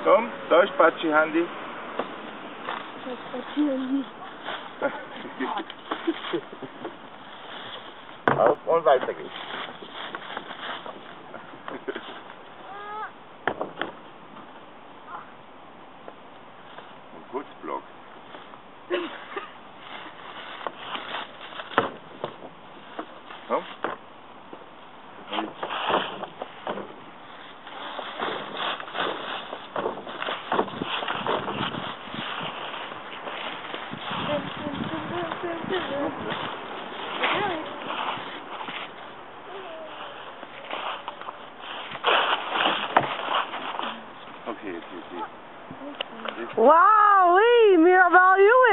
Komm, da ist Patschi-Handy. Das Patschi-Handy. Auf und weiter geht's. Ein Kurzblock. Komm. Okay. Wow, oui, Mirabel, you